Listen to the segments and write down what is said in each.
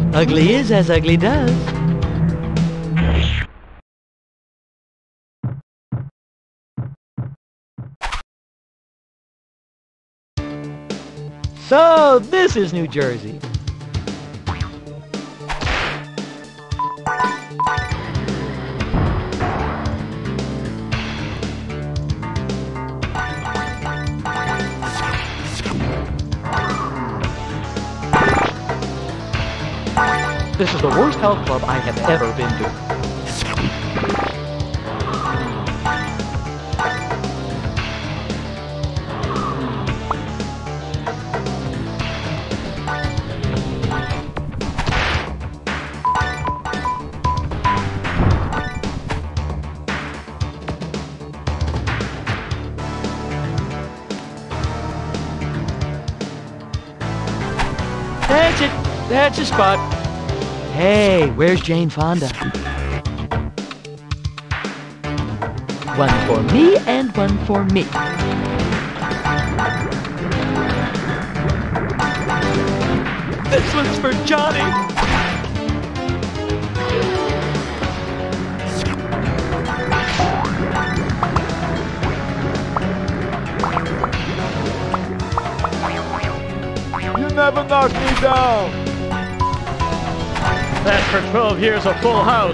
Ugly is as ugly does. So, this is New Jersey. This is the worst health club I have ever been to. That's it. That's the spot. Hey, where's Jane Fonda? One for me and one for me. This one's for Johnny. You never knock me down. That for 12 years a full house.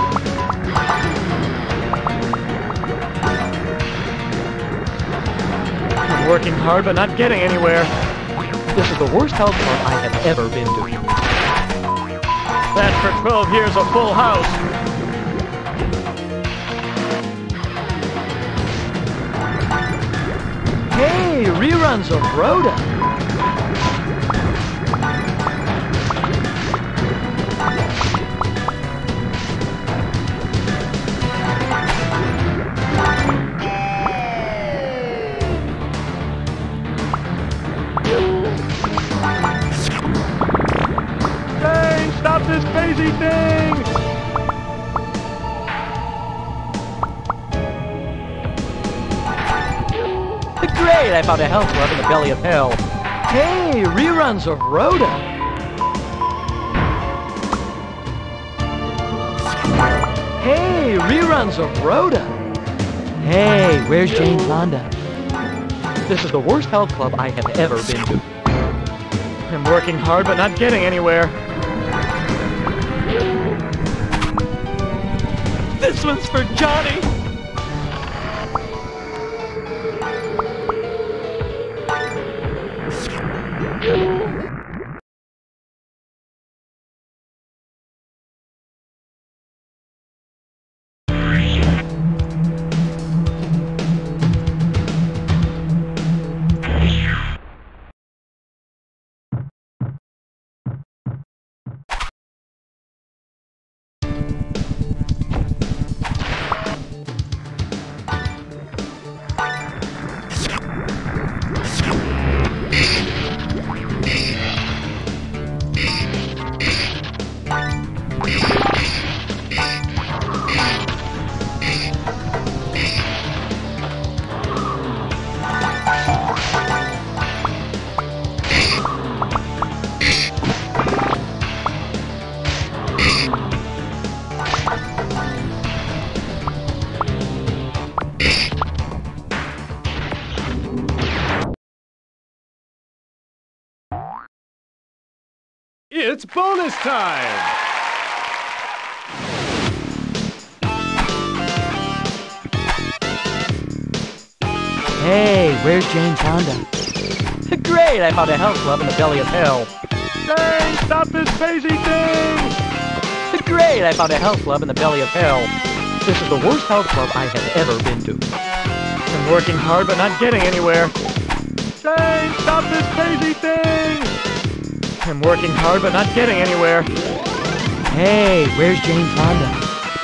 I'm working hard but not getting anywhere. This is the worst health club I have ever been to. That for 12 years a full house. Hey, reruns of Rhoda. Stop this crazy thing! Great, I found a health club in the belly of hell. Hey, reruns of Rhoda. Hey, reruns of Rhoda. Hey, where's Jane Fonda? This is the worst health club I have ever been to. I'm working hard but not getting anywhere. This one's for Johnny. It's bonus time! Hey, where's Jane Fonda? Great, I found a health club in the belly of hell. Hey, stop this crazy thing! Great, I found a health club in the belly of hell. This is the worst health club I have ever been to. I'm working hard but not getting anywhere. Jane, stop this crazy thing! I'm working hard but not getting anywhere. Hey, where's Jane Fonda?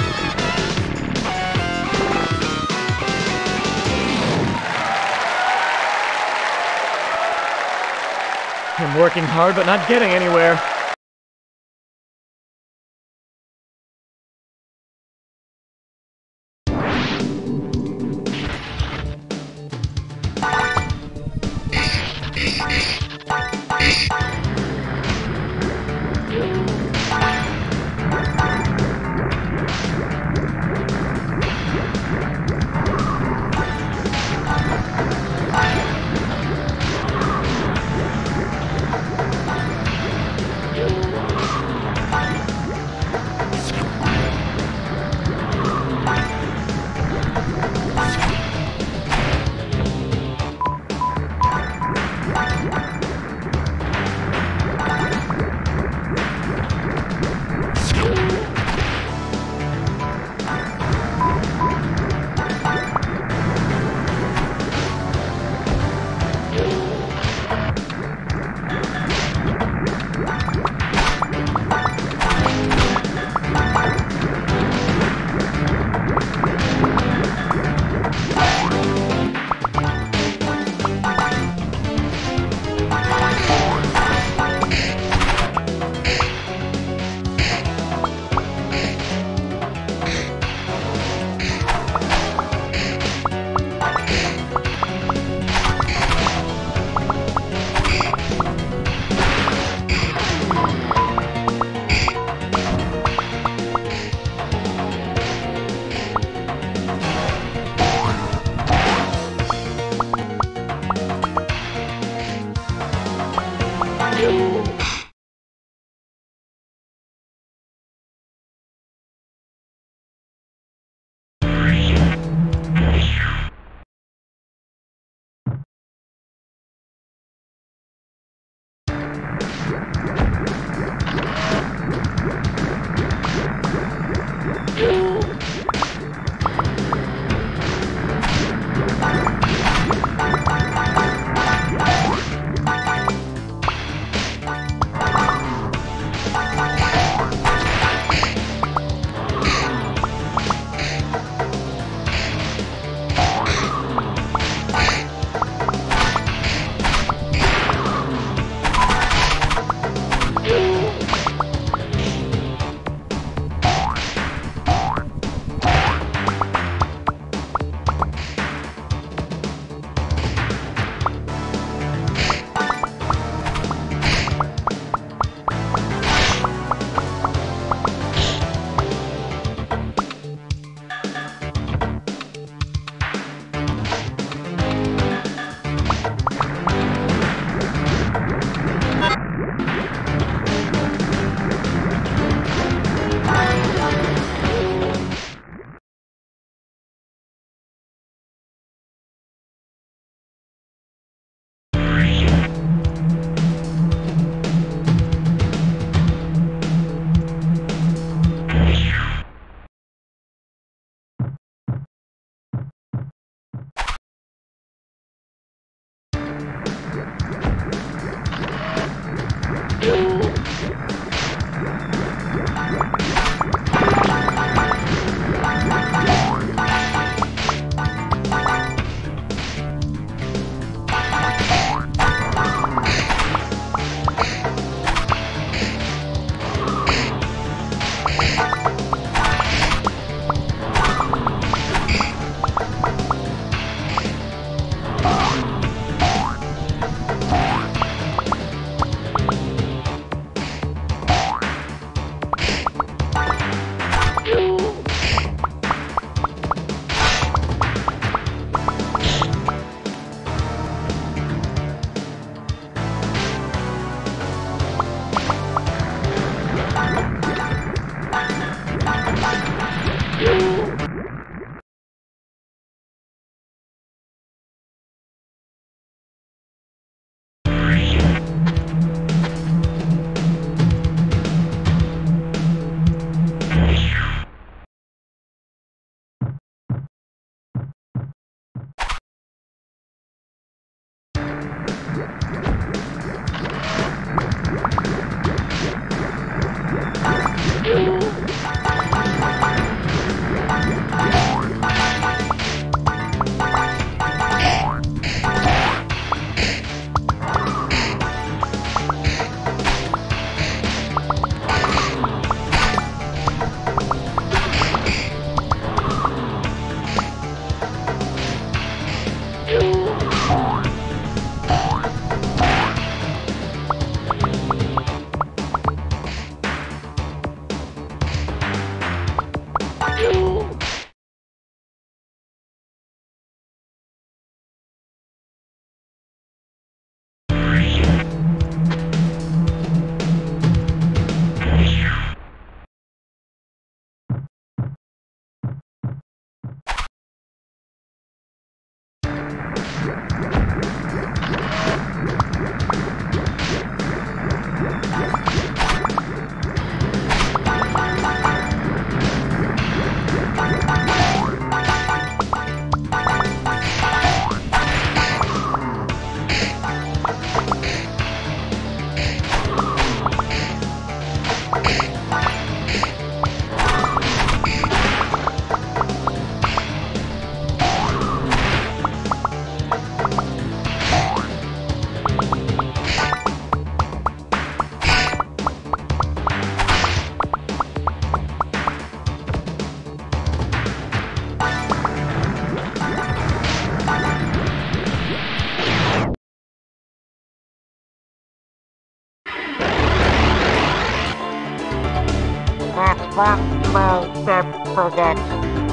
I'm working hard but not getting anywhere. What will Chip forget?